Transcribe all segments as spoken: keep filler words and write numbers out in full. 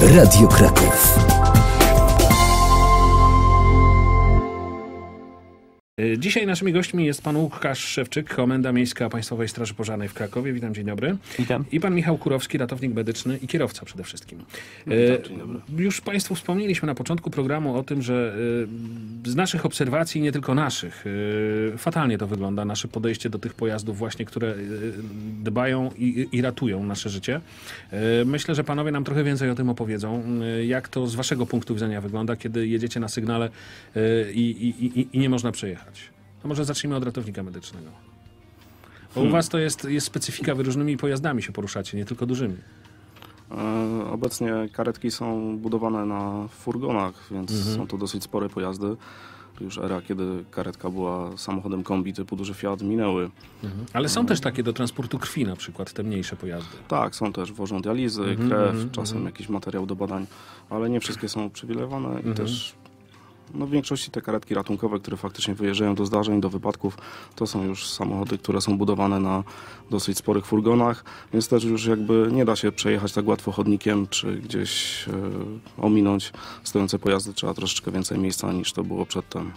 Radio Kraków. Dzisiaj naszymi gośćmi jest pan Łukasz Szewczyk, Komenda Miejska Państwowej Straży Pożarnej w Krakowie. Witam, dzień dobry. Witam. I pan Michał Kurowski, ratownik medyczny i kierowca przede wszystkim. Witam, dzień dobry. Już państwu wspomnieliśmy na początku programu o tym, że z naszych obserwacji, nie tylko naszych, fatalnie to wygląda, nasze podejście do tych pojazdów właśnie, które dbają i, i ratują nasze życie. Myślę, że panowie nam trochę więcej o tym opowiedzą. Jak to z waszego punktu widzenia wygląda, kiedy jedziecie na sygnale i, i, i, i nie można przejechać? To może zacznijmy od ratownika medycznego. Bo hmm. u was to jest, jest specyfika, wy różnymi pojazdami się poruszacie, nie tylko dużymi. E, obecnie karetki są budowane na furgonach, więc mhm. są to dosyć spore pojazdy. Już era, kiedy karetka była samochodem kombi typu duży Fiat, minęły. Mhm. Ale są e, też takie do transportu krwi na przykład, te mniejsze pojazdy. Tak, są też, wożą dializy, mhm, krew, mhm, czasem mhm. jakiś materiał do badań, ale nie wszystkie są uprzywilejowane mhm. i też no, w większości te karetki ratunkowe, które faktycznie wyjeżdżają do zdarzeń, do wypadków, to są już samochody, które są budowane na dosyć sporych furgonach, więc też już jakby nie da się przejechać tak łatwo chodnikiem, czy gdzieś e, ominąć stojące pojazdy. Trzeba troszeczkę więcej miejsca niż to było przedtem.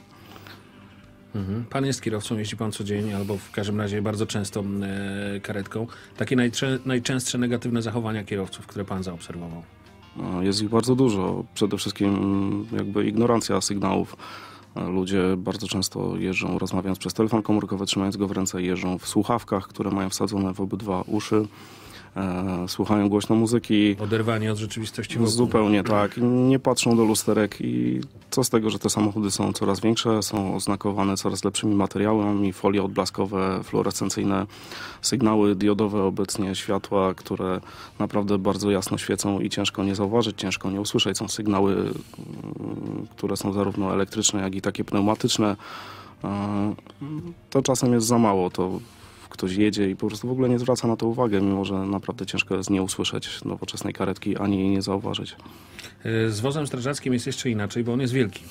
Mhm. Pan jest kierowcą, jeździ pan co dzień, albo w każdym razie bardzo często e, karetką. Takie najczę najczęstsze negatywne zachowania kierowców, które pan zaobserwował? Jest ich bardzo dużo. Przede wszystkim jakby ignorancja sygnałów. Ludzie bardzo często jeżdżą rozmawiając przez telefon komórkowy, trzymając go w ręce, jeżdżą w słuchawkach, które mają wsadzone w obydwa uszy. E, słuchają głośno muzyki. Oderwanie od rzeczywistości wokół. Zupełnie tak. Nie patrzą do lusterek i co z tego, że te samochody są coraz większe, są oznakowane coraz lepszymi materiałami, folie odblaskowe, fluorescencyjne, sygnały diodowe obecnie, światła, które naprawdę bardzo jasno świecą i ciężko nie zauważyć, ciężko nie usłyszeć. Są sygnały, które są zarówno elektryczne, jak i takie pneumatyczne. E, to czasem jest za mało. To ktoś jedzie i po prostu w ogóle nie zwraca na to uwagę, mimo że naprawdę ciężko jest nie usłyszeć nowoczesnej karetki, ani jej nie zauważyć. Z wozem strażackim jest jeszcze inaczej, bo on jest wielki.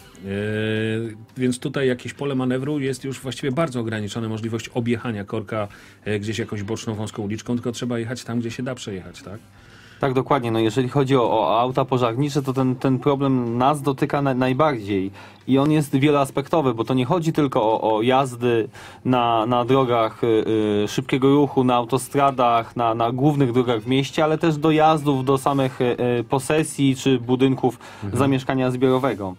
Yy, więc tutaj jakieś pole manewru jest już właściwie bardzo ograniczone, możliwość objechania korka yy, gdzieś jakąś boczną, wąską uliczką, tylko trzeba jechać tam, gdzie się da przejechać, tak? Tak, dokładnie. No jeżeli chodzi o, o auta pożarnicze, to ten, ten problem nas dotyka na, najbardziej i on jest wieloaspektowy, bo to nie chodzi tylko o, o jazdy na, na drogach y, y, szybkiego ruchu, na autostradach, na, na głównych drogach w mieście, ale też dojazdów do samych y, posesji czy budynków mhm. zamieszkania zbiorowego.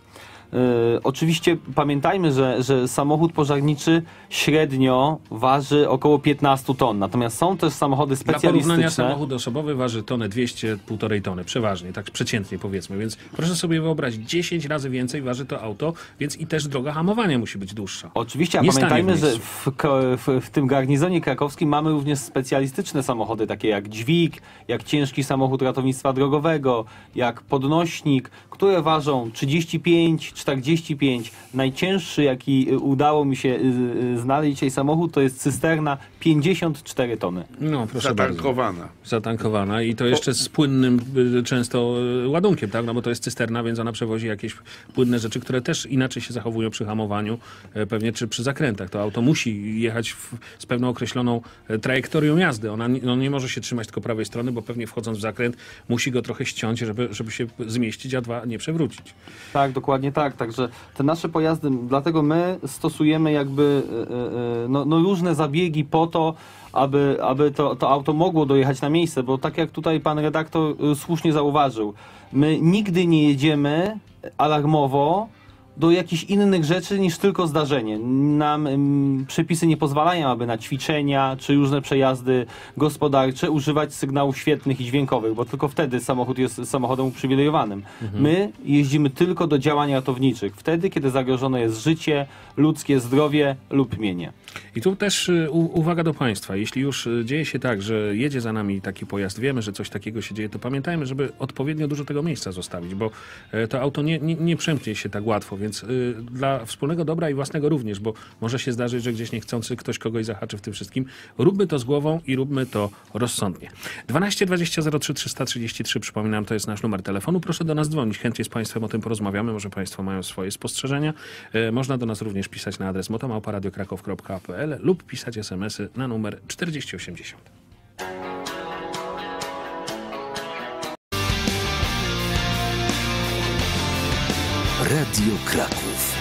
Y, oczywiście pamiętajmy, że, że samochód pożarniczy średnio waży około piętnaście ton, natomiast są też samochody specjalistyczne. Dla porównania samochód osobowy waży tonę dwieście, półtorej tony, przeważnie, tak przeciętnie powiedzmy, więc proszę sobie wyobrazić, dziesięć razy więcej waży to auto, więc i też droga hamowania musi być dłuższa. Oczywiście, a Nie pamiętajmy, w że w, w, w tym garnizonie krakowskim mamy również specjalistyczne samochody, takie jak dźwig, jak ciężki samochód ratownictwa drogowego, jak podnośnik, które ważą trzydzieści pięć, czterdzieści pięć. Najcięższy, jaki udało mi się znaleźć dzisiaj samochód, to jest cysterna pięćdziesiąt cztery tony. No, proszę Zatankowana. bardzo. Zatankowana i to jeszcze z płynnym często ładunkiem, tak? No bo to jest cysterna, więc ona przewozi jakieś płynne rzeczy, które też inaczej się zachowują przy hamowaniu, pewnie czy przy zakrętach. To auto musi jechać w, z pewną określoną trajektorią jazdy. Ona no nie może się trzymać tylko prawej strony, bo pewnie wchodząc w zakręt musi go trochę ściąć, żeby, żeby się zmieścić, a dwa nie przewrócić. Tak, dokładnie tak. Także te nasze pojazdy, dlatego my stosujemy jakby no, no różne zabiegi po to, aby, aby to, to auto mogło dojechać na miejsce, bo tak jak tutaj pan redaktor słusznie zauważył, my nigdy nie jedziemy alarmowo do jakichś innych rzeczy niż tylko zdarzenie. Nam ym, przepisy nie pozwalają, aby na ćwiczenia czy różne przejazdy gospodarcze używać sygnałów świetlnych i dźwiękowych, bo tylko wtedy samochód jest samochodem uprzywilejowanym. Mhm. My jeździmy tylko do działań ratowniczych, wtedy, kiedy zagrożone jest życie, ludzkie zdrowie lub mienie. I tu też u, uwaga do państwa. Jeśli już dzieje się tak, że jedzie za nami taki pojazd, wiemy, że coś takiego się dzieje, to pamiętajmy, żeby odpowiednio dużo tego miejsca zostawić, bo to auto nie, nie, nie przemknie się tak łatwo, więc y, dla wspólnego dobra i własnego również, bo może się zdarzyć, że gdzieś niechcący ktoś kogoś zahaczy w tym wszystkim. Róbmy to z głową i róbmy to rozsądnie. dwanaście dwadzieścia zero trzy trzysta trzydzieści trzy, przypominam, to jest nasz numer telefonu. Proszę do nas dzwonić. Chętnie z państwem o tym porozmawiamy. Może państwo mają swoje spostrzeżenia. Y, można do nas również pisać na adres motomałpa radio kraków kropka p l lub pisać esemesy na numer czterdzieści osiemdziesiąt. Radio Kraków.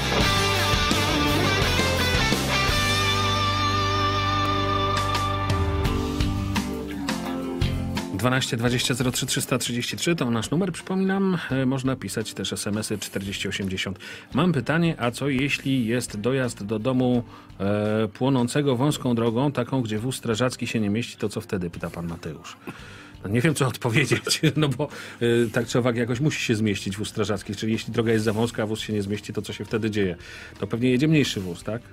dwanaście dwadzieścia zero trzy trzysta trzydzieści trzy to nasz numer, przypominam. E, Można pisać też es em esy czterdzieści osiemdziesiąt. Mam pytanie, a co jeśli jest dojazd do domu e, płonącego wąską drogą, taką, gdzie wóz strażacki się nie mieści, to co wtedy, pyta pan Mateusz. No nie wiem, co odpowiedzieć, no bo y, tak czy owak jakoś musi się zmieścić wóz strażacki, czyli jeśli droga jest za wąska, a wóz się nie zmieści, to co się wtedy dzieje? To pewnie jedzie mniejszy wóz, tak?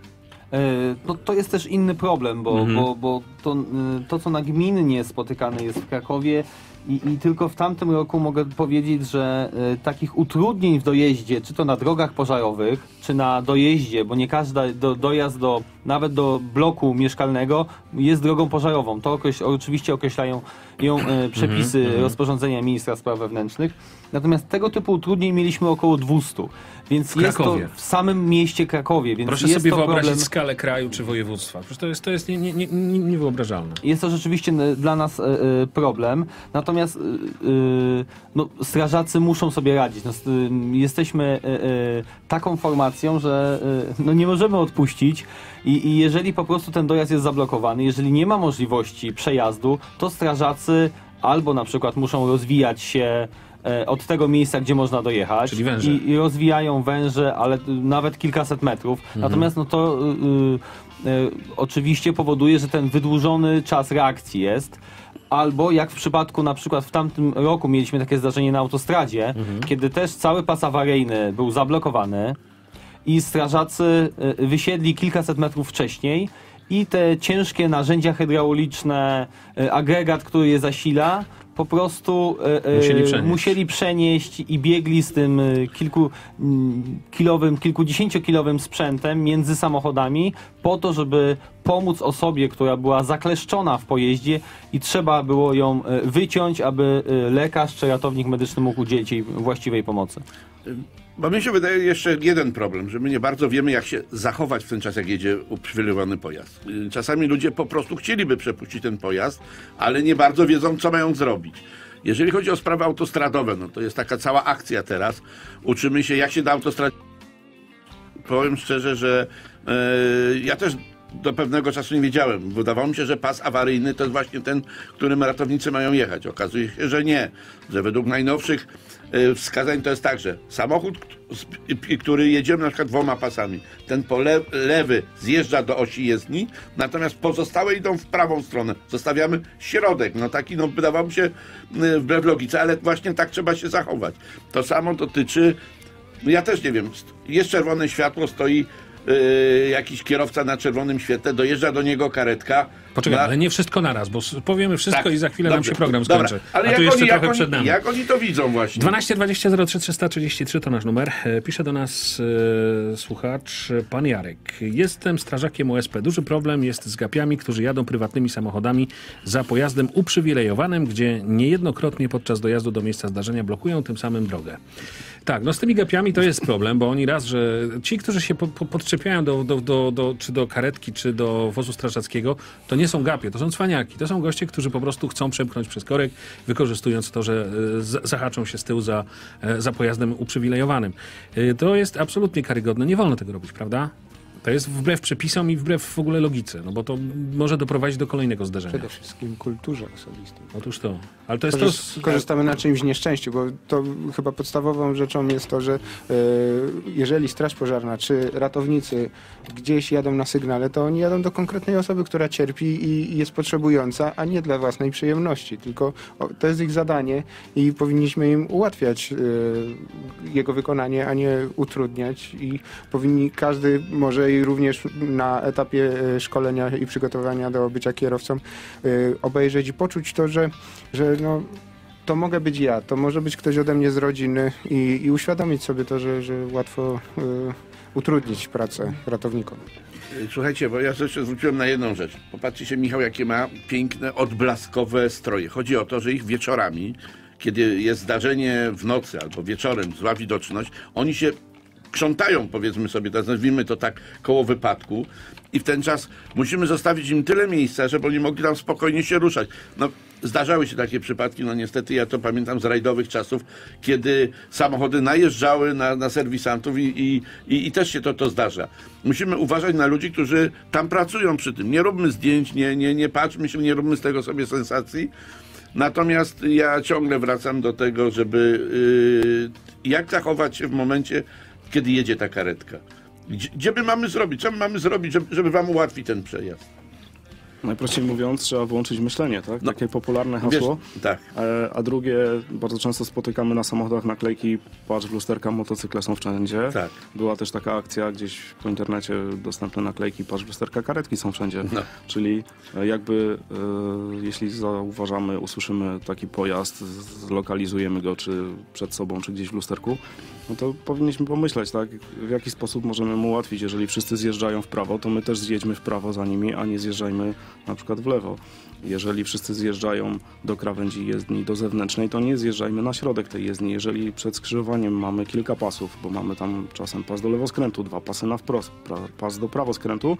No, to jest też inny problem, bo, Mhm. bo, bo to, y, to, co nagminnie spotykane jest w Krakowie i, i tylko w tamtym roku mogę powiedzieć, że y, takich utrudnień w dojeździe, czy to na drogach pożarowych, czy na dojeździe, bo nie każdy do, dojazd do, nawet do bloku mieszkalnego jest drogą pożarową. To okreś, oczywiście określają ją y, przepisy Mhm. rozporządzenia ministra spraw wewnętrznych. Natomiast tego typu utrudnień mieliśmy około dwieście. Więc W jest to Krakowie. w samym mieście Krakowie. Więc Proszę jest sobie to wyobrazić problem... skalę kraju czy województwa. Przecież to jest, to jest nie, nie, nie, nie, niewyobrażalne. Jest to rzeczywiście e, dla nas e, e, problem, natomiast e, e, no, strażacy muszą sobie radzić. No, s- e, jesteśmy e, e, taką formacją, że e, no, nie możemy odpuścić i, i jeżeli po prostu ten dojazd jest zablokowany, jeżeli nie ma możliwości przejazdu, to strażacy albo na przykład muszą rozwijać się e, od tego miejsca, gdzie można dojechać. Czyli węże. I, i rozwijają węże, ale y, nawet kilkaset metrów. Natomiast no to y, y, y, oczywiście powoduje, że ten wydłużony czas reakcji jest. Albo jak w przypadku na przykład w tamtym roku mieliśmy takie zdarzenie na autostradzie, kiedy też cały pas awaryjny był zablokowany i strażacy y, wysiedli kilkaset metrów wcześniej i te ciężkie narzędzia hydrauliczne, y, agregat, który je zasila, po prostu y, y, Musieli przenieść. musieli przenieść i biegli z tym y, kilku mm, kilowym, kilkudziesięciokilowym sprzętem między samochodami po to, żeby pomóc osobie, która była zakleszczona w pojeździe i trzeba było ją y, wyciąć, aby y, lekarz czy ratownik medyczny mógł udzielić jej właściwej pomocy. Bo mi się wydaje jeszcze jeden problem, że my nie bardzo wiemy, jak się zachować w ten czas, jak jedzie uprzywilejowany pojazd. Czasami ludzie po prostu chcieliby przepuścić ten pojazd, ale nie bardzo wiedzą, co mają zrobić. Jeżeli chodzi o sprawy autostradowe, no to jest taka cała akcja teraz. Uczymy się, jak się da autostradzie. Powiem szczerze, że e, ja też do pewnego czasu nie wiedziałem. Wydawało mi się, że pas awaryjny to jest właśnie ten, którym ratownicy mają jechać. Okazuje się, że nie. Że według najnowszych e, wskazań to jest tak, że samochód, który jedziemy na przykład dwoma pasami, ten po le lewy zjeżdża do osi jezdni, natomiast pozostałe idą w prawą stronę. Zostawiamy środek. No taki, no wydawało mi się e, wbrew logice, ale właśnie tak trzeba się zachować. To samo dotyczy, no ja też nie wiem, jest czerwone światło, stoi Yy, jakiś kierowca na czerwonym świetle, dojeżdża do niego karetka. Poczekaj, na- ale nie wszystko naraz, bo s- powiemy wszystko Tak, i za chwilę nam dobrze, się program dobra. skończy. Ale A tu jak jeszcze oni, jak, trochę oni, przed nami. jak oni to widzą właśnie? dwanaście dwadzieścia zero trzy trzysta trzydzieści trzy to nasz numer. E, Pisze do nas e, słuchacz, e, pan Jarek. Jestem strażakiem O S P. Duży problem jest z gapiami, którzy jadą prywatnymi samochodami za pojazdem uprzywilejowanym, gdzie niejednokrotnie podczas dojazdu do miejsca zdarzenia blokują tym samym drogę. Tak, no z tymi gapiami to jest problem, bo oni raz, że ci, którzy się po, po, podczepiają do, do, do, do, czy do karetki, czy do wozu strażackiego, to nie są gapie, to są cwaniaki. To są goście, którzy po prostu chcą przemknąć przez korek, wykorzystując to, że e, z, zahaczą się z tyłu za, e, za pojazdem uprzywilejowanym. E, to jest absolutnie karygodne. Nie wolno tego robić, prawda? To jest wbrew przepisom i wbrew w ogóle logice, no bo to może doprowadzić do kolejnego zdarzenia. Przede wszystkim kulturze osobistej. Otóż to. Ale to jest to... Korzy- Korzystamy na czymś nieszczęściu, bo to chyba podstawową rzeczą jest to, że e, jeżeli straż pożarna czy ratownicy gdzieś jadą na sygnale, to oni jadą do konkretnej osoby, która cierpi i, i jest potrzebująca, a nie dla własnej przyjemności. Tylko o, to jest ich zadanie i powinniśmy im ułatwiać e, jego wykonanie, a nie utrudniać. I powinni, każdy może i również na etapie e, szkolenia i przygotowania do bycia kierowcą e, obejrzeć i poczuć to, że, że no, to mogę być ja, to może być ktoś ode mnie z rodziny i, i uświadomić sobie to, że, że łatwo y, utrudnić pracę ratownikom. Słuchajcie, bo ja jeszcze zwróciłem na jedną rzecz. Popatrzcie się, Michał, jakie ma piękne, odblaskowe stroje. Chodzi o to, że ich wieczorami, kiedy jest zdarzenie w nocy albo wieczorem, zła widoczność, oni się krzątają, powiedzmy sobie, to nazwijmy to tak, koło wypadku i w ten czas musimy zostawić im tyle miejsca, żeby oni mogli tam spokojnie się ruszać. No, zdarzały się takie przypadki, no niestety ja to pamiętam z rajdowych czasów, kiedy samochody najeżdżały na, na serwisantów i, i, i, i też się to, to zdarza. Musimy uważać na ludzi, którzy tam pracują przy tym. Nie róbmy zdjęć, nie, nie, nie patrzmy się, nie róbmy z tego sobie sensacji. Natomiast ja ciągle wracam do tego, żeby yy, jak zachować się w momencie, kiedy jedzie ta karetka. Gdzie, gdzie my mamy zrobić? Co my mamy zrobić, żeby, żeby wam ułatwić ten przejazd? Najprościej mówiąc, trzeba włączyć myślenie, tak? No, Takie popularne hasło. Wiesz, tak. A, a drugie, bardzo często spotykamy na samochodach naklejki, patrz w lusterka, motocykle są wszędzie. Tak. Była też taka akcja gdzieś po internecie, dostępne naklejki, patrz w lusterka, karetki są wszędzie. No. Czyli jakby, e, jeśli zauważamy, usłyszymy taki pojazd, zlokalizujemy go czy przed sobą, czy gdzieś w lusterku, no to powinniśmy pomyśleć, tak? W jaki sposób możemy mu ułatwić. Jeżeli wszyscy zjeżdżają w prawo, to my też zjedźmy w prawo za nimi, a nie zjeżdżajmy na przykład w lewo. Jeżeli wszyscy zjeżdżają do krawędzi jezdni, do zewnętrznej, to nie zjeżdżajmy na środek tej jezdni. Jeżeli przed skrzyżowaniem mamy kilka pasów, bo mamy tam czasem pas do lewoskrętu, dwa pasy na wprost, pas do prawoskrętu,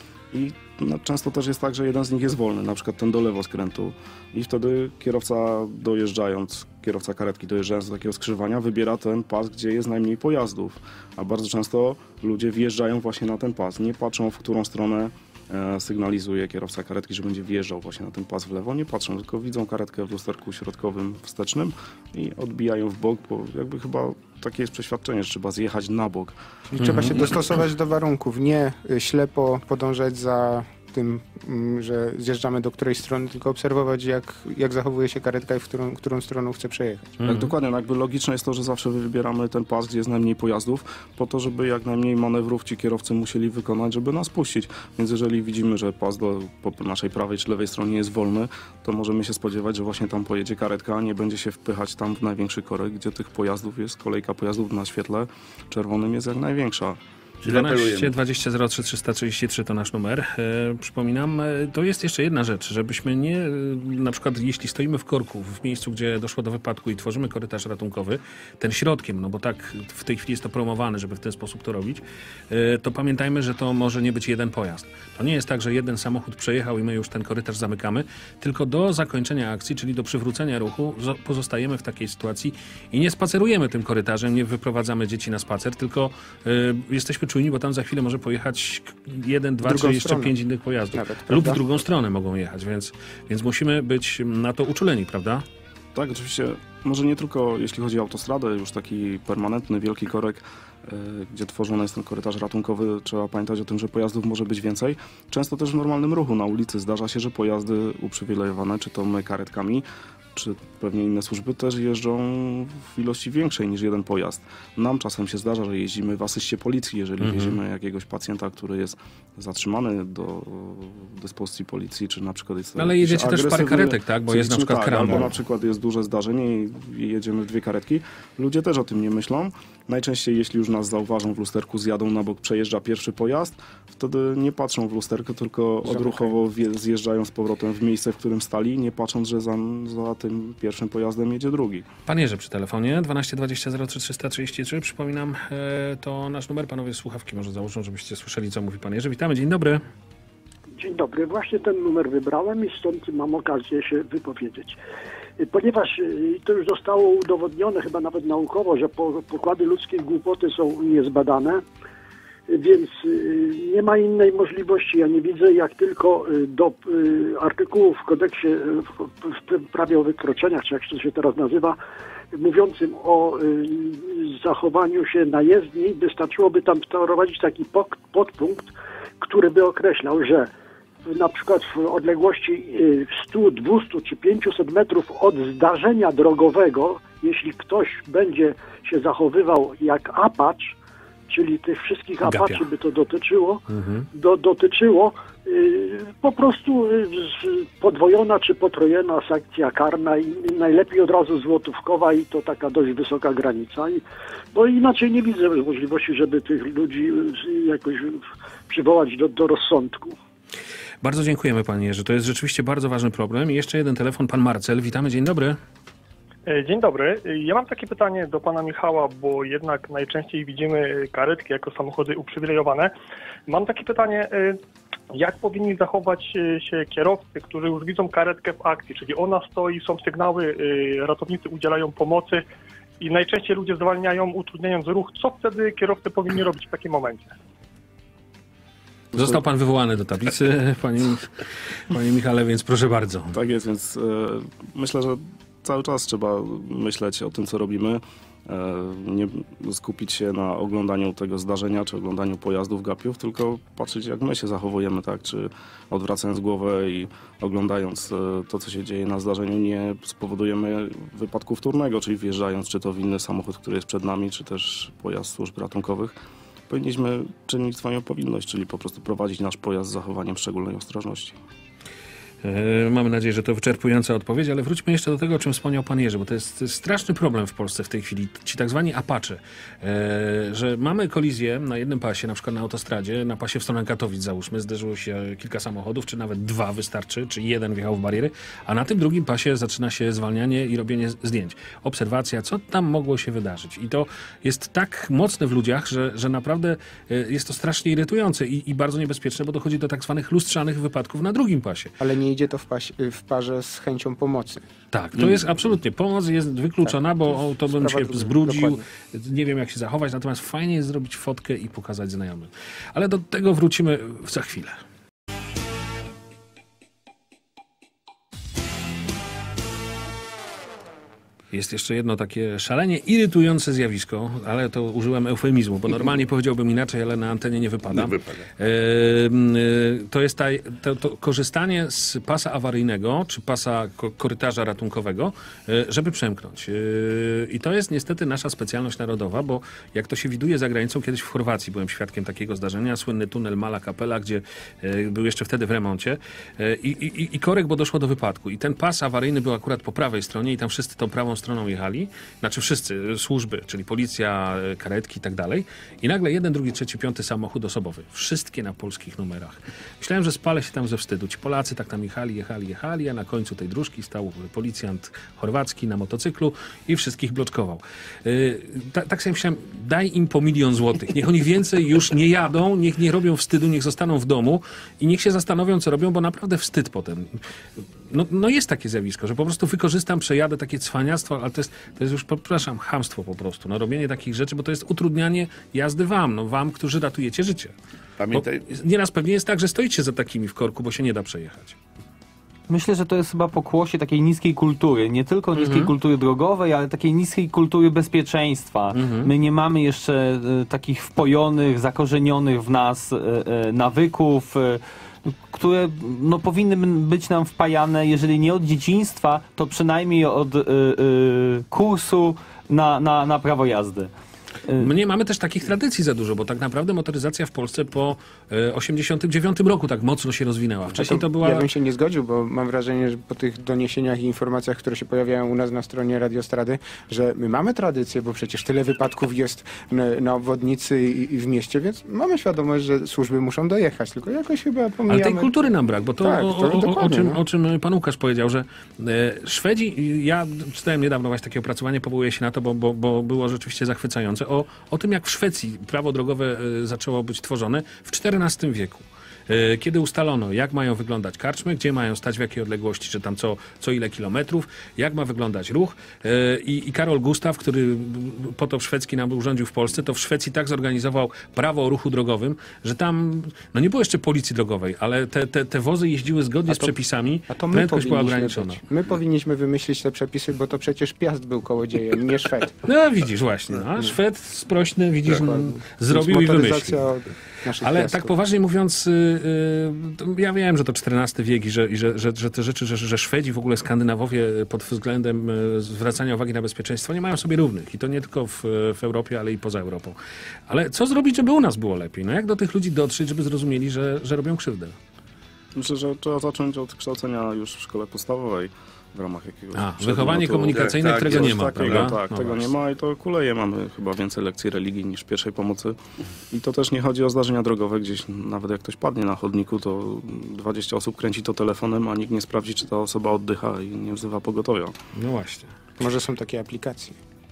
i no, często też jest tak, że jeden z nich jest wolny, na przykład ten do lewoskrętu, i wtedy kierowca dojeżdżając, kierowca karetki dojeżdżając do takiego skrzyżowania wybiera ten pas, gdzie jest najmniej pojazdów, a bardzo często ludzie wjeżdżają właśnie na ten pas, nie patrzą, w którą stronę e, sygnalizuje kierowca karetki, że będzie wjeżdżał właśnie na ten pas w lewo, nie patrzą, tylko widzą karetkę w lusterku środkowym wstecznym i odbijają w bok, bo jakby chyba takie jest przeświadczenie, że trzeba zjechać na bok. Czyli trzeba się dostosować do warunków, nie y, ślepo podążać za tym, mm, że zjeżdżamy do której strony, tylko obserwować, jak, jak zachowuje się karetka i w którą, którą stroną chce przejechać. Tak, dokładnie. No jakby logiczne jest to, że zawsze wybieramy ten pas, gdzie jest najmniej pojazdów, po to, żeby jak najmniej manewrów ci kierowcy musieli wykonać, żeby nas puścić. Więc jeżeli widzimy, że pas do, po naszej prawej czy lewej stronie jest wolny, to możemy się spodziewać, że właśnie tam pojedzie karetka, a nie będzie się wpychać tam w największy korek, gdzie tych pojazdów jest, kolejka pojazdów na świetle czerwonym jest jak największa. dwanaście dwadzieścia zero trzy trzysta trzydzieści trzy to nasz numer. E, przypominam, e, to jest jeszcze jedna rzecz, żebyśmy nie, e, na przykład jeśli stoimy w korku, w miejscu, gdzie doszło do wypadku i tworzymy korytarz ratunkowy, ten środkiem, no bo tak w tej chwili jest to promowane, żeby w ten sposób to robić, e, to pamiętajmy, że to może nie być jeden pojazd. To nie jest tak, że jeden samochód przejechał i my już ten korytarz zamykamy, tylko do zakończenia akcji, czyli do przywrócenia ruchu, pozostajemy w takiej sytuacji i nie spacerujemy tym korytarzem, nie wyprowadzamy dzieci na spacer, tylko e, jesteśmy czujni, bo tam za chwilę może pojechać jeden, dwa, trzy, jeszcze pięć innych pojazdów. Nawet, lub w drugą stronę mogą jechać, więc, więc musimy być na to uczuleni, prawda? Tak, oczywiście, może nie tylko jeśli chodzi o autostradę, już taki permanentny, wielki korek, yy, gdzie tworzony jest ten korytarz ratunkowy, trzeba pamiętać o tym, że pojazdów może być więcej. Często też w normalnym ruchu na ulicy zdarza się, że pojazdy uprzywilejowane, czy to my karetkami, czy pewnie inne służby też jeżdżą w ilości większej niż jeden pojazd. Nam czasem się zdarza, że jeździmy w asyście policji, jeżeli mm-hmm. wieziemy jakiegoś pacjenta, który jest zatrzymany do dyspozycji policji, czy na przykład jest ale jedziecie też w parę karetek, tak? Bo jest na przykład tak, krama. albo na przykład jest duże zdarzenie i jedziemy w dwie karetki. Ludzie też o tym nie myślą. Najczęściej, jeśli już nas zauważą w lusterku, zjadą na bok, przejeżdża pierwszy pojazd, wtedy nie patrzą w lusterko, tylko odruchowo zjeżdżają z powrotem w miejsce, w którym stali, nie patrząc, że za, za tym pierwszym pojazdem jedzie drugi. Pan Jerzy przy telefonie, dwanaście dwadzieścia zero trzy trzysta trzydzieści trzy. Przypominam, e, to nasz numer. Panowie słuchawki może założą, żebyście słyszeli, co mówi pan Jerzy. Witamy, dzień dobry. Dzień dobry. Właśnie ten numer wybrałem i stąd mam okazję się wypowiedzieć. Ponieważ to już zostało udowodnione chyba nawet naukowo, że pokłady ludzkiej głupoty są niezbadane, więc nie ma innej możliwości. Ja nie widzę, jak tylko do artykułów w kodeksie, w prawie o wykroczeniach, czy jak to się teraz nazywa, mówiącym o zachowaniu się na jezdni, wystarczyłoby tam wprowadzić taki podpunkt, który by określał, że na przykład w odległości sto, dwieście czy pięćset metrów od zdarzenia drogowego, jeśli ktoś będzie się zachowywał jak apacz, czyli tych wszystkich apaczy by to dotyczyło, mhm. do, dotyczyło yy, po prostu yy, podwojona czy potrojona sankcja karna i najlepiej od razu złotówkowa i to taka dość wysoka granica. I, bo inaczej nie widzę możliwości, żeby tych ludzi jakoś przywołać do, do rozsądku. Bardzo dziękujemy panie Jerzy. To jest rzeczywiście bardzo ważny problem. I jeszcze jeden telefon, pan Marcel. Witamy, dzień dobry. Dzień dobry. Ja mam takie pytanie do pana Michała, bo jednak najczęściej widzimy karetki jako samochody uprzywilejowane. Mam takie pytanie, Jak powinni zachować się kierowcy, którzy już widzą karetkę w akcji, czyli ona stoi, są sygnały, ratownicy udzielają pomocy i najczęściej ludzie zwalniają, utrudniając ruch. Co wtedy kierowcy powinni robić w takim momencie? Został pan wywołany do tablicy, panie, panie Michale, więc proszę bardzo. Tak jest, więc e, myślę, że cały czas trzeba myśleć o tym, co robimy. E, nie skupić się na oglądaniu tego zdarzenia, czy oglądaniu pojazdów, gapiów, tylko patrzeć, jak my się zachowujemy, tak? Czy odwracając głowę i oglądając e, to, co się dzieje na zdarzeniu, nie spowodujemy wypadku wtórnego, czyli wjeżdżając czy to w inny samochód, który jest przed nami, czy też pojazd służb ratunkowych. Powinniśmy czynić swoją powinność, czyli po prostu prowadzić nasz pojazd z zachowaniem szczególnej ostrożności. Mamy nadzieję, że to wyczerpująca odpowiedź, ale wróćmy jeszcze do tego, o czym wspomniał pan Jerzy, bo to jest straszny problem w Polsce w tej chwili, ci tak zwani Apache, że mamy kolizję na jednym pasie, na przykład na autostradzie, na pasie w stronę Katowic załóżmy, zderzyło się kilka samochodów, czy nawet dwa wystarczy, czy jeden wjechał w bariery, a na tym drugim pasie zaczyna się zwalnianie i robienie zdjęć. Obserwacja, co tam mogło się wydarzyć. I to jest tak mocne w ludziach, że, że naprawdę jest to strasznie irytujące i, i bardzo niebezpieczne, bo dochodzi do tak zwanych lustrzanych wypadków na drugim pasie. Ale nie idzie to w, paś, w parze z chęcią pomocy. Tak, to jest absolutnie. Pomoc jest wykluczona, tak, bo to bym się druga, zbrudził, dokładnie. Nie wiem jak się zachować, natomiast fajnie jest zrobić fotkę i pokazać znajomym. Ale do tego wrócimy za chwilę. Jest jeszcze jedno takie szalenie irytujące zjawisko, ale to użyłem eufemizmu, bo normalnie powiedziałbym inaczej, ale na antenie nie wypada. Nie wypada. E, to jest ta, to, to korzystanie z pasa awaryjnego, czy pasa ko korytarza ratunkowego, e, żeby przemknąć. E, I to jest niestety nasza specjalność narodowa, bo jak to się widuje za granicą, kiedyś w Chorwacji byłem świadkiem takiego zdarzenia, słynny tunel Mala Kapela, gdzie e, był jeszcze wtedy w remoncie e, i, i, i korek, bo doszło do wypadku. I ten pas awaryjny był akurat po prawej stronie i tam wszyscy tą prawą stroną jechali, znaczy wszyscy, służby, czyli policja, karetki i tak dalej. I nagle jeden, drugi, trzeci, piąty samochód osobowy. Wszystkie na polskich numerach. Myślałem, że spalę się tam ze wstydu. Ci Polacy tak tam jechali, jechali, jechali, a na końcu tej dróżki stał policjant chorwacki na motocyklu i wszystkich bloczkował. Yy, tak, tak sobie myślałem, daj im po milion złotych. Niech oni więcej już nie jadą, niech nie robią wstydu, niech zostaną w domu i niech się zastanowią, co robią, bo naprawdę wstyd potem. No, no jest takie zjawisko, że po prostu wykorzystam, przejadę takie cwaniactwo, ale to jest, to jest już, przepraszam, chamstwo po prostu. No, robienie takich rzeczy, bo to jest utrudnianie jazdy wam, no wam, którzy ratujecie życie. Pamiętaj. Bo nieraz pewnie jest tak, że stoicie za takimi w korku, bo się nie da przejechać. Myślę, że to jest chyba pokłosie takiej niskiej kultury. Nie tylko niskiej Mhm. kultury drogowej, ale takiej niskiej kultury bezpieczeństwa. Mhm. My nie mamy jeszcze e, takich wpojonych, zakorzenionych w nas e, e, nawyków, e, które no, powinny być nam wpajane, jeżeli nie od dzieciństwa, to przynajmniej od e, e, kursu na, na, na prawo jazdy. My nie mamy też takich tradycji za dużo, bo tak naprawdę motoryzacja w Polsce po e, osiemdziesiątym dziewiątym roku tak mocno się rozwinęła. Wcześniej to była... Ja bym się nie zgodził, bo mam wrażenie, że po tych doniesieniach i informacjach, które się pojawiają u nas na stronie Radiostrady, że my mamy tradycję, bo przecież tyle wypadków jest na, na obwodnicy i, i w mieście, więc mamy świadomość, że służby muszą dojechać, tylko jakoś chyba pomijamy... Ale tej kultury nam brak, bo to, Tak, o, to o, o, dokładnie, czym, no. o czym pan Łukasz powiedział, że e, Szwedzi, ja czytałem niedawno właśnie takie opracowanie, powołuję się na to, bo, bo, bo było rzeczywiście zachwycające, o, o tym, jak w Szwecji prawo drogowe e, zaczęło być tworzone w czternastym wieku. E, Kiedy ustalono, jak mają wyglądać karczmy, gdzie mają stać, w jakiej odległości, czy tam co, co ile kilometrów, jak ma wyglądać ruch. E, I, I Karol Gustaw, który potop szwedzki nam urządził w Polsce, to w Szwecji tak zorganizował prawo o ruchu drogowym, że tam no nie było jeszcze policji drogowej, ale te, te, te wozy jeździły zgodnie A z to- przepisami, A to my prędkość była powinniśmy ograniczona. być. My powinniśmy wymyślić te przepisy, bo to przecież Piast był kołodziejem, nie Szwed. No widzisz właśnie, no, a Szwed sprośny, widzisz, Dokładnie. zrobił i Więc wymyślił. motoryzacja od naszych Ale piastów. tak poważnie mówiąc, yy, yy, ja wiem, że to czternasty wiek i że, i że, że, że te rzeczy, że, że Szwedzi, w ogóle Skandynawowie pod względem yy, zwracania uwagi na bezpieczeństwo nie mają sobie równych. I to nie tylko w, w Europie, ale i poza Europą. Ale co zrobić, żeby u nas było lepiej? No jak do tych ludzi dotrzeć, żeby zrozumieli, że, że robią krzywdę? Myślę, że trzeba zacząć od kształcenia już w szkole podstawowej w ramach jakiegoś... A, przedmiotu. wychowanie komunikacyjne, tak, którego coś nie ma, takiego, prawda? Tak, No tego właśnie. nie ma i to kuleje. Mamy chyba więcej lekcji religii niż pierwszej pomocy. I to też nie chodzi o zdarzenia drogowe. Gdzieś nawet jak ktoś padnie na chodniku, to dwadzieścia osób kręci to telefonem, a nikt nie sprawdzi, czy ta osoba oddycha i nie wzywa pogotowia. No właśnie. Może są takie aplikacje.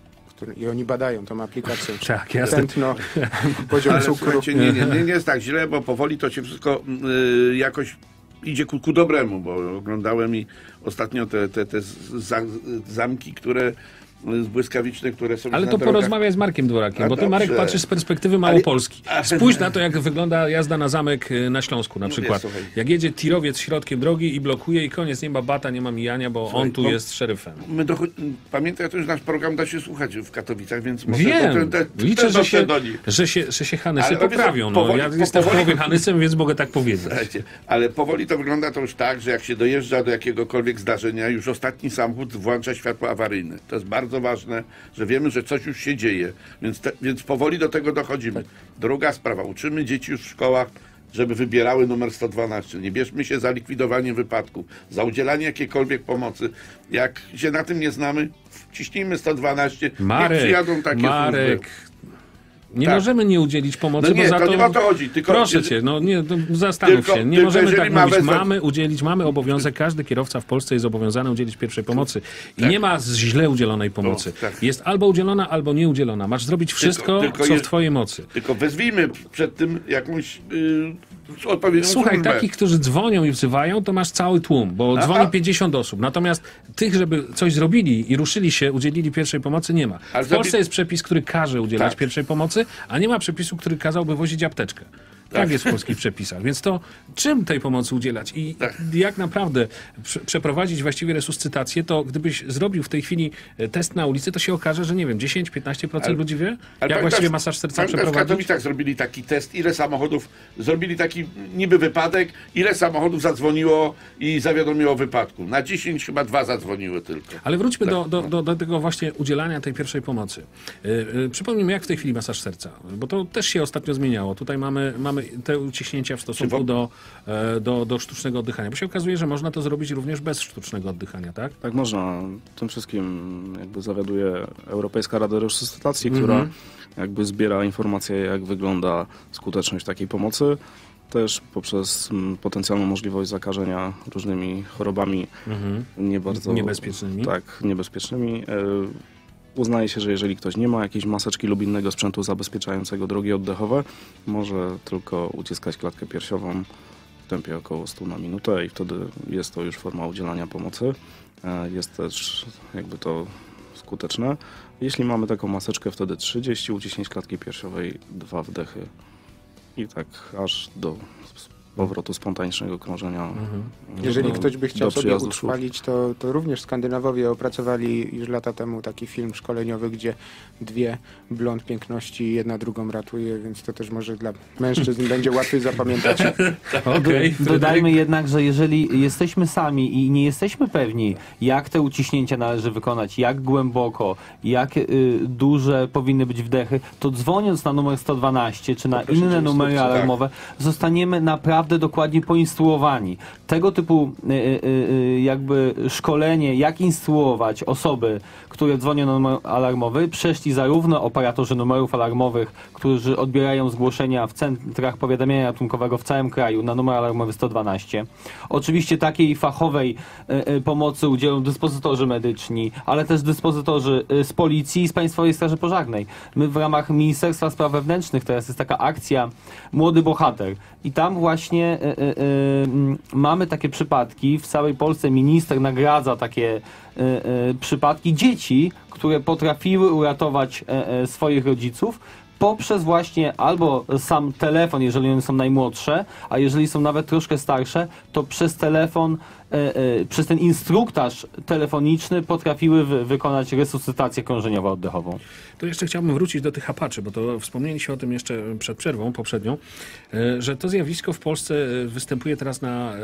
który, i oni badają tą aplikacją. Tak, jasne. Tętno, poziom Ale cukru. słuchajcie, nie, nie, nie, nie jest tak źle, bo powoli to się wszystko y, jakoś idzie ku, ku dobremu, bo oglądałem i ostatnio te, te, te za, zamki, które błyskawiczne, które są Ale na to drogach. porozmawiaj z Markiem Dworakiem, A bo ty, Marek, dobrze. patrzysz z perspektywy Małopolski. Ale- Spójrz na to, jak wygląda jazda na zamek y, na Śląsku na przykład. słuchaj. Jak jedzie tirowiec środkiem drogi i blokuje i koniec, nie ma bata, nie ma mijania, bo Słuchaj, on tu bo- jest szeryfem. My docho- Pamiętaj, to już nasz program da się słuchać w Katowicach, więc może Wiem, to, to, to, liczę, to że się, do nich. że się, że się Hanysy Ale powiedz, poprawią. No, powoli- ja po- jestem w powoli- połowie Hanysem, więc mogę tak powiedzieć. Słuchajcie, ale powoli to wygląda to już tak, że jak się dojeżdża do jakiegokolwiek zdarzenia, już ostatni samochód włącza światło awaryjne. To jest bardzo ważne, że wiemy, że coś już się dzieje, więc, te, więc powoli do tego dochodzimy. Druga sprawa, uczymy dzieci już w szkołach, żeby wybierały numer sto dwanaście. Nie bierzmy się za likwidowanie wypadków, za udzielanie jakiejkolwiek pomocy. Jak się na tym nie znamy, wciśnijmy sto dwanaście, niech Marek, przyjadą takie Marek, służby. nie Tak. możemy nie udzielić pomocy, No nie, bo za to to... nie o to chodzi, tylko- Proszę cię, no nie, to zastanów Tylko- się. Nie tylko możemy jeżeli tak ma mówić. wezwać- Mamy udzielić, mamy obowiązek, każdy kierowca w Polsce jest zobowiązany udzielić pierwszej pomocy. I Tak. nie ma z źle udzielonej pomocy. O, tak. Jest albo udzielona, albo nieudzielona. Masz zrobić wszystko, tylko co je- w twojej mocy. Tylko wezwijmy przed tym jakąś yy, odpowiednią Słuchaj, służbę. takich, którzy dzwonią i wzywają, to masz cały tłum, bo Aha. dzwoni pięćdziesiąt osób. Natomiast tych, żeby coś zrobili i ruszyli się, udzielili pierwszej pomocy, nie ma. Ale W Polsce zrobi- jest przepis, który każe udzielać Tak. pierwszej pomocy, a nie ma przepisu, który kazałby wozić apteczkę. Tak, Tak. jest w polskich przepisach. Więc to czym tej pomocy udzielać i Tak. jak naprawdę prze- przeprowadzić właściwie resuscytację, to gdybyś zrobił w tej chwili e, test na ulicy, to się okaże, że nie wiem, dziesięć do piętnastu procent Ale- ludzi wie, Ale jak pamiętasz- właściwie masaż serca pamiętasz, w przeprowadzić. Katowicach zrobili taki test, ile samochodów, zrobili taki niby wypadek, ile samochodów zadzwoniło i zawiadomiło o wypadku. Na dziesięć chyba dwa zadzwoniły tylko. Ale wróćmy Tak. do, do, do, do tego właśnie udzielania tej pierwszej pomocy. Yy, yy, przypomnijmy, jak w tej chwili masaż serca, bo to też się ostatnio zmieniało. Tutaj mamy, mamy te uciśnięcia w stosunku Czy w- do, e, do, do sztucznego oddychania, bo się okazuje, że można to zrobić również bez sztucznego oddychania, tak? Tak można. Tym wszystkim jakby zawiaduje Europejska Rada Resuscytacji, Mhm. która jakby zbiera informacje, jak wygląda skuteczność takiej pomocy. Też poprzez mm, potencjalną możliwość zakażenia różnymi chorobami nie bardzo Niebezpiecznymi. Tak, niebezpiecznymi. E, Uznaje się, że jeżeli ktoś nie ma jakiejś maseczki lub innego sprzętu zabezpieczającego drogi oddechowe, może tylko uciskać klatkę piersiową w tempie około stu na minutę i wtedy jest to już forma udzielania pomocy. E, Jest też jakby to skuteczne. Jeśli mamy taką maseczkę, wtedy trzydzieści uciśnięć klatki piersiowej, dwa wdechy i tak aż do powrotu spontanicznego krążenia. Jeżeli do- ktoś by chciał do sobie przyjazdu szluf. utrwalić, to, to również Skandynawowie opracowali już lata temu taki film szkoleniowy, gdzie dwie blond piękności jedna drugą ratuje, więc to też może dla mężczyzn będzie łatwiej zapamiętać. Okej. Dodajmy jednak, że jeżeli jesteśmy sami i nie jesteśmy pewni, jak te uciśnięcia należy wykonać, jak głęboko, jak y, duże powinny być wdechy, to dzwoniąc na numer sto dwanaście czy na Poprosicie inne numery instrukcję, alarmowe, zostaniemy naprawdę dokładnie poinstruowani. Tego typu y, y, y, jakby szkolenie, jak instruować osoby, które dzwonią na numer alarmowy, przeszli zarówno operatorzy numerów alarmowych, którzy odbierają zgłoszenia w centrach powiadamiania ratunkowego w całym kraju na numer alarmowy sto dwanaście. Oczywiście takiej fachowej y, y, pomocy udzielą dyspozytorzy medyczni, ale też dyspozytorzy y, z policji i z Państwowej Straży Pożarnej. My w ramach Ministerstwa Spraw Wewnętrznych teraz jest taka akcja Młody Bohater i tam właśnie y, y, y, mamy takie przypadki. W całej Polsce minister nagradza takie y, y, przypadki dzieci, które potrafiły uratować y, y, swoich rodziców poprzez właśnie albo sam telefon, jeżeli one są najmłodsze, a jeżeli są nawet troszkę starsze, to przez telefon, e, e, przez ten instruktaż telefoniczny potrafiły wy, wykonać resuscytację krążeniowo-oddechową. To jeszcze chciałbym wrócić do tych Apaczy, bo to wspomnieliście o tym jeszcze przed przerwą poprzednią, e, że to zjawisko w Polsce występuje teraz na e,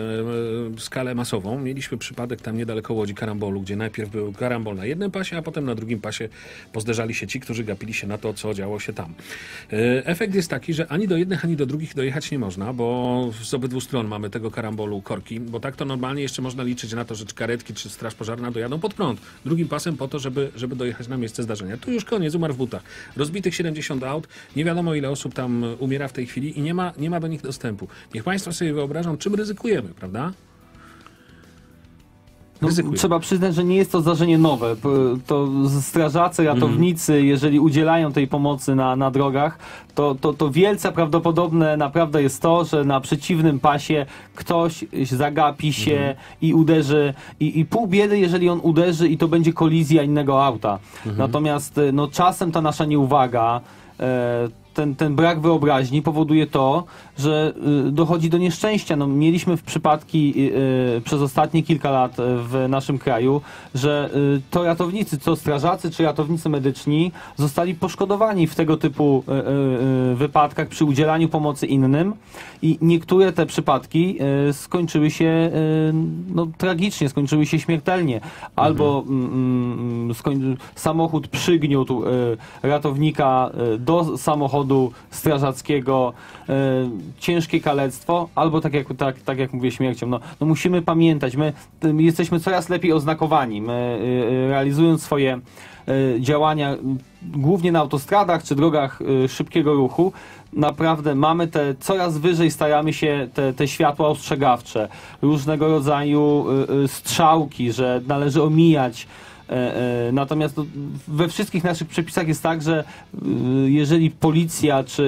skalę masową. Mieliśmy przypadek tam niedaleko Łodzi, karambolu, gdzie najpierw był karambol na jednym pasie, a potem na drugim pasie pozderzali się ci, którzy gapili się na to, co działo się tam. E, efekt jest taki, że ani do jednych, ani do drugich dojechać nie można, bo z obydwu stron mamy tego karambolu korki, bo tak to normalnie jeszcze można liczyć na to, że czy karetki, czy straż pożarna dojadą pod prąd. Drugim pasem po to, żeby, żeby dojechać na miejsce zdarzenia. Tu już koniec, umarł w butach. Rozbitych siedemdziesiąt aut, nie wiadomo ile osób tam umiera w tej chwili i nie ma, nie ma do nich dostępu. Niech Państwo sobie wyobrażą, czym ryzykujemy, prawda? No, trzeba przyznać, że nie jest to zdarzenie nowe. To strażacy, ratownicy, mm. jeżeli udzielają tej pomocy na, na drogach, to, to, to wielce prawdopodobne naprawdę jest to, że na przeciwnym pasie ktoś zagapi się mm. i uderzy. I, I pół biedy, jeżeli on uderzy i to będzie kolizja innego auta. Mm. Natomiast no, czasem ta nasza nieuwaga, e, Ten, ten brak wyobraźni powoduje to, że y, dochodzi do nieszczęścia. No, mieliśmy w przypadki y, przez ostatnie kilka lat w naszym kraju, że y, to ratownicy, co strażacy czy ratownicy medyczni zostali poszkodowani w tego typu y, y, wypadkach przy udzielaniu pomocy innym i niektóre te przypadki y, skończyły się y, no, tragicznie, skończyły się śmiertelnie. Albo mhm. y, y, skoń, samochód przygniótł y, ratownika y, do samochodu strażackiego, e, ciężkie kalectwo, albo tak jak, tak, tak jak mówię, śmiercią. No, no musimy pamiętać, my, my jesteśmy coraz lepiej oznakowani. My e, realizując swoje e, działania głównie na autostradach czy drogach e, szybkiego ruchu, naprawdę mamy te, coraz wyżej staramy się te, te światła ostrzegawcze, różnego rodzaju e, strzałki, że należy omijać. Natomiast we wszystkich naszych przepisach jest tak, że jeżeli policja, czy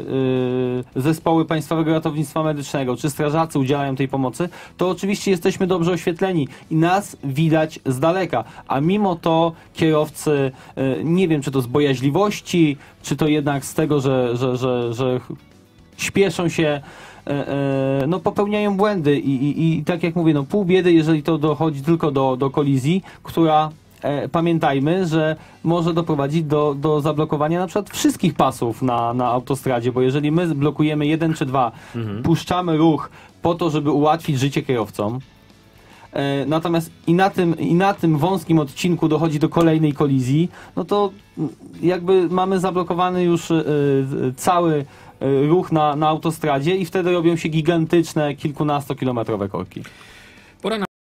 zespoły Państwowego Ratownictwa Medycznego, czy strażacy udzielają tej pomocy, to oczywiście jesteśmy dobrze oświetleni i nas widać z daleka. A mimo to kierowcy, nie wiem, czy to z bojaźliwości, czy to jednak z tego, że, że, że, że śpieszą się, no popełniają błędy i, i, i tak jak mówię, no pół biedy, jeżeli to dochodzi tylko do, do kolizji, która e, pamiętajmy, że może doprowadzić do, do zablokowania na przykład wszystkich pasów na, na autostradzie, bo jeżeli my blokujemy jeden czy dwa, mhm. puszczamy ruch po to, żeby ułatwić życie kierowcom, e, natomiast i na, tym, i na tym wąskim odcinku dochodzi do kolejnej kolizji, no to jakby mamy zablokowany już e, cały ruch na, na autostradzie i wtedy robią się gigantyczne, kilkunastokilometrowe korki. Pora na...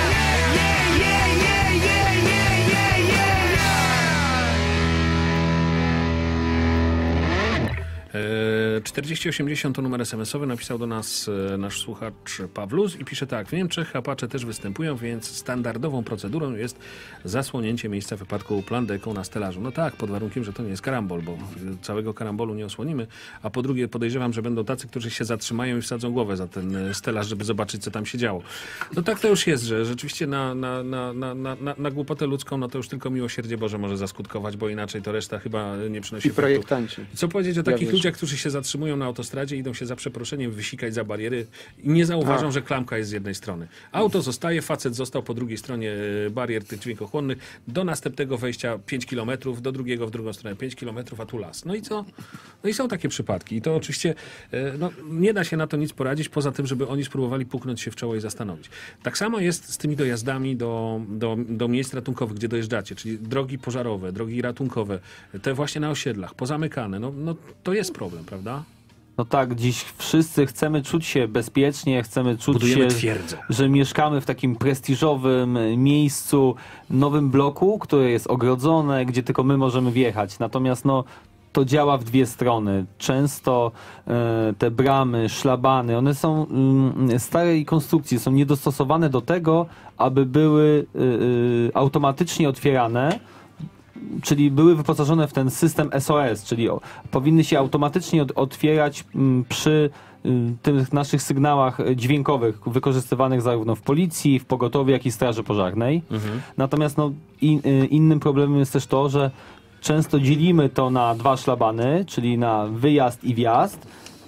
czterdzieści osiemdziesiąt to numer es em esowy, napisał do nas nasz słuchacz Pawlus i pisze tak: w Niemczech Apache też występują, więc standardową procedurą jest zasłonięcie miejsca wypadku plandeką na stelażu. No tak, pod warunkiem, że to nie jest karambol, bo całego karambolu nie osłonimy, a po drugie podejrzewam, że będą tacy, którzy się zatrzymają i wsadzą głowę za ten stelaż, żeby zobaczyć, co tam się działo. No tak to już jest, że rzeczywiście na, na, na, na, na, na głupotę ludzką, no to już tylko miłosierdzie Boże może zaskutkować, bo inaczej to reszta chyba nie przynosi I projektanci. efektu. Co powiedzieć o takich ja ludziach, którzy się zatrzymują na autostradzie, idą się za przeproszeniem wysikać za bariery i nie zauważą, A. że klamka jest z jednej strony. Auto zostaje, facet został po drugiej stronie barier tych dźwiękochłonnych, do następnego wejścia pięć kilometrów, do drugiego w drugą stronę pięć kilometrów, a tu las. No i co? No i są takie przypadki. I to oczywiście no, nie da się na to nic poradzić, poza tym, żeby oni spróbowali puknąć się w czoło i zastanowić. Tak samo jest z tymi dojazdami do, do, do miejsc ratunkowych, gdzie dojeżdżacie, czyli drogi pożarowe, drogi ratunkowe, te właśnie na osiedlach, pozamykane. No, no to jest problem, prawda? No tak, dziś wszyscy chcemy czuć się bezpiecznie, chcemy czuć Budujemy się, twierdzę. że mieszkamy w takim prestiżowym miejscu, nowym bloku, które jest ogrodzone, gdzie tylko my możemy wjechać. Natomiast no, to działa w dwie strony. Często e, te bramy, szlabany, one są mm, starej konstrukcji, są niedostosowane do tego, aby były y, y, automatycznie otwierane, czyli były wyposażone w ten system S O S, czyli o, powinny się automatycznie od, otwierać m, przy y, tych naszych sygnałach dźwiękowych wykorzystywanych zarówno w policji, w pogotowiu, jak i straży pożarnej. Mhm. Natomiast no, in, y, innym problemem jest też to, że często dzielimy to na dwa szlabany, czyli na wyjazd i wjazd,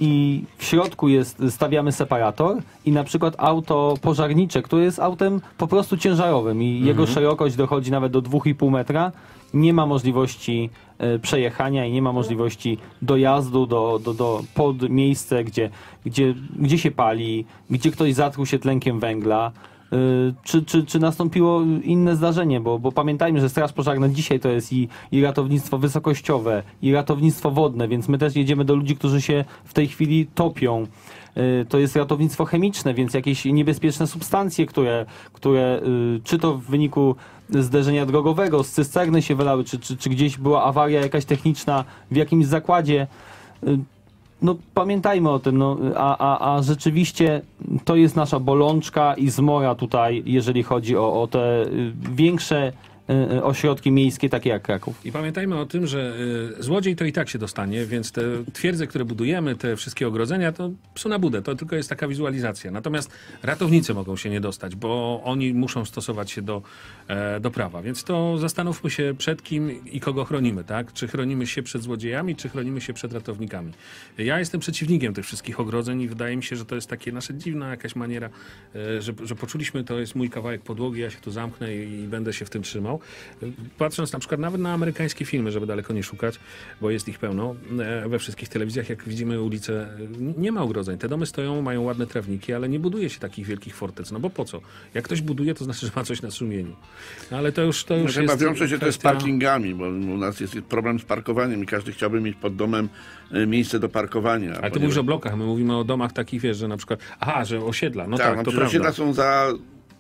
i w środku jest, stawiamy separator i na przykład auto pożarnicze, które jest autem po prostu ciężarowym i mhm. jego szerokość dochodzi nawet do dwóch i pół metra, nie ma możliwości e, przejechania i nie ma możliwości dojazdu do, do, do pod miejsce, gdzie, gdzie, gdzie się pali, gdzie ktoś zatruł się tlenkiem węgla. Czy, czy, czy nastąpiło inne zdarzenie, bo, bo pamiętajmy, że Straż Pożarna dzisiaj to jest i, i ratownictwo wysokościowe, i ratownictwo wodne, więc my też jedziemy do ludzi, którzy się w tej chwili topią. To jest ratownictwo chemiczne, więc jakieś niebezpieczne substancje, które, które czy to w wyniku zderzenia drogowego, z cysterny się wylały, czy, czy, czy gdzieś była awaria jakaś techniczna w jakimś zakładzie. no pamiętajmy o tym, no, a, a, a rzeczywiście to jest nasza bolączka i zmora tutaj, jeżeli chodzi o, o te y, większe y, ośrodki miejskie, takie jak Kraków. I pamiętajmy o tym, że y, złodziej to i tak się dostanie, więc te twierdze, które budujemy, te wszystkie ogrodzenia, to psu na budę, to tylko jest taka wizualizacja. Natomiast ratownicy mogą się nie dostać, bo oni muszą stosować się do, e, do prawa. Więc to zastanówmy się, przed kim i kogo chronimy, tak? Czy chronimy się przed złodziejami, czy chronimy się przed ratownikami. Ja jestem przeciwnikiem tych wszystkich ogrodzeń i wydaje mi się, że to jest takie nasza dziwna jakaś maniera, e, że, że poczuliśmy, to jest mój kawałek podłogi, ja się tu zamknę i, i będę się w tym trzymał. Patrząc na przykład nawet na amerykańskie filmy, żeby daleko nie szukać, bo jest ich pełno, e, we wszystkich telewizjach, jak widzimy ulice, nie ma ogrodzeń. Te domy stoją, mają ładne trawniki, ale nie buduje się takich wielkich fortec. No bo po co? Jak ktoś buduje, to znaczy, że ma coś na sumieniu. No, ale to już, to już no, jest... Chyba wiąże się kwestia... to z parkingami, bo u nas jest problem z parkowaniem i każdy chciałby mieć pod domem e, miejsce do parkowania. Ale ty mówisz o blokach, my mówimy o domach takich, wiesz, że na przykład... Aha, że osiedla, no tak, tak tak no, to prawda. Osiedla są za...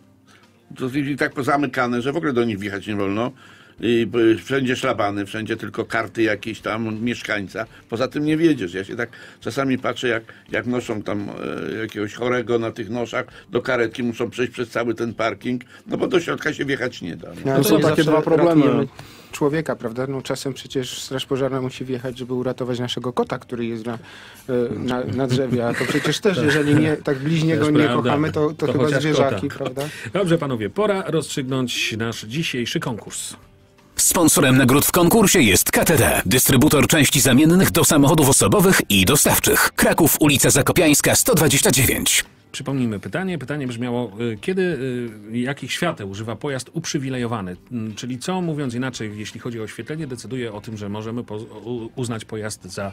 To jest tak pozamykane, że w ogóle do nich wjechać nie wolno. I wszędzie szlabany, wszędzie tylko karty jakieś tam mieszkańca. Poza tym nie wiedziesz. Ja się tak czasami patrzę, jak, jak noszą tam e, jakiegoś chorego na tych noszach do karetki, muszą przejść przez cały ten parking, no bo do środka się wjechać nie da. No. No, To są nie takie zawsze dwa problemy. ratujemy człowieka, prawda? No, czasem przecież Straż Pożarna musi wjechać, żeby uratować naszego kota, który jest na, na, na drzewie, a to przecież też, jeżeli nie, tak bliźnie go Też nie prawda. kochamy, to, to, To chyba chociaż zwierzaki, kota. prawda? Dobrze, panowie, pora rozstrzygnąć nasz dzisiejszy konkurs. Sponsorem nagród w konkursie jest K T D, dystrybutor części zamiennych do samochodów osobowych i dostawczych. Kraków, ulica Zakopiańska, sto dwadzieścia dziewięć. Przypomnijmy pytanie. Pytanie brzmiało, y, kiedy, y, jakich świateł używa pojazd uprzywilejowany? Mm, Czyli co, mówiąc inaczej, jeśli chodzi o oświetlenie, decyduje o tym, że możemy po, u, uznać pojazd za,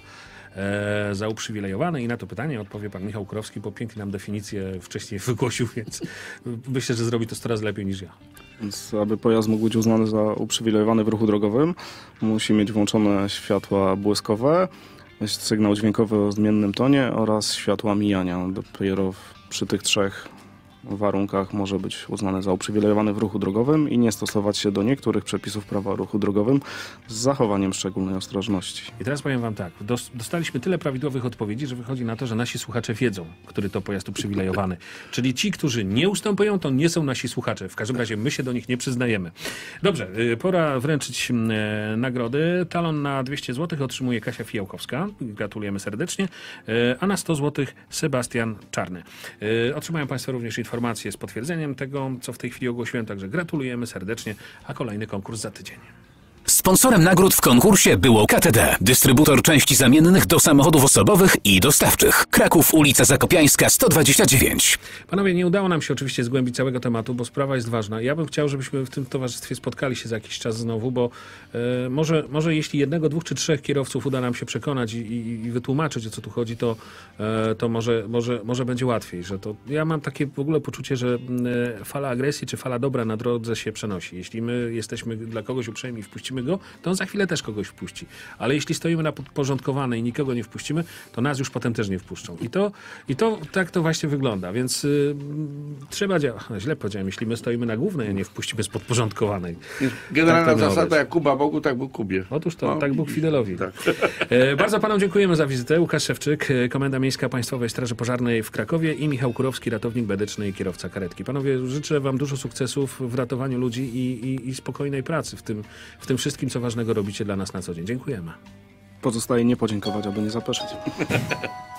e, za uprzywilejowany? I na to pytanie odpowie pan Michał Kurowski, bo pięknie nam definicję wcześniej wygłosił, więc myślę, że zrobi to sto razy lepiej niż ja. Więc aby pojazd mógł być uznany za uprzywilejowany w ruchu drogowym, musi mieć włączone światła błyskowe, sygnał dźwiękowy o zmiennym tonie oraz światła mijania. Dopiero w, przy tych trzech warunkach może być uznany za uprzywilejowany w ruchu drogowym i nie stosować się do niektórych przepisów prawa o ruchu drogowym z zachowaniem szczególnej ostrożności. I teraz powiem wam tak, dos- dostaliśmy tyle prawidłowych odpowiedzi, że wychodzi na to, że nasi słuchacze wiedzą, który to pojazd uprzywilejowany. Czyli ci, którzy nie ustępują, to nie są nasi słuchacze. W każdym razie my się do nich nie przyznajemy. Dobrze, y, pora wręczyć y, nagrody. Talon na dwieście złotych otrzymuje Kasia Fijałkowska. Gratulujemy serdecznie. Y, a na sto złotych Sebastian Czarny. Y, otrzymają państwo również informacje z potwierdzeniem tego, co w tej chwili ogłosiłem, także gratulujemy serdecznie, a kolejny konkurs za tydzień. Sponsorem nagród w konkursie było K T D, dystrybutor części zamiennych do samochodów osobowych i dostawczych. Kraków, ulica Zakopiańska, sto dwadzieścia dziewięć. Panowie, nie udało nam się oczywiście zgłębić całego tematu, bo sprawa jest ważna. Ja bym chciał, żebyśmy w tym towarzystwie spotkali się za jakiś czas znowu, bo e, może, może jeśli jednego, dwóch czy trzech kierowców uda nam się przekonać i, i, i wytłumaczyć, o co tu chodzi, to, e, to może, może, może będzie łatwiej. Że to, ja mam takie w ogóle poczucie, że e, fala agresji czy fala dobra na drodze się przenosi. Jeśli my jesteśmy dla kogoś uprzejmi i wpuścimy go, to on za chwilę też kogoś wpuści. Ale jeśli stoimy na podporządkowane i nikogo nie wpuścimy, to nas już potem też nie wpuszczą. I to, i to tak to właśnie wygląda. Więc y, trzeba działać. No, źle powiedziałem, jeśli my stoimy na głównej, a nie wpuścimy z podporządkowanej. Generalna tak to miało zasada, być. jak Kuba Bogu, tak Bóg Kubie. Otóż to, No, tak Bóg Fidelowi. Tak. E, bardzo panom dziękujemy za wizytę. Łukasz Szewczyk, e, Komenda Miejska Państwowej Straży Pożarnej w Krakowie i Michał Kurowski, ratownik medyczny i kierowca karetki. Panowie, życzę wam dużo sukcesów w ratowaniu ludzi i, i, i spokojnej pracy w tym, w tym wszystkim, co ważnego robicie dla nas na co dzień. Dziękujemy. Pozostaje nie podziękować, aby nie zapeszyć.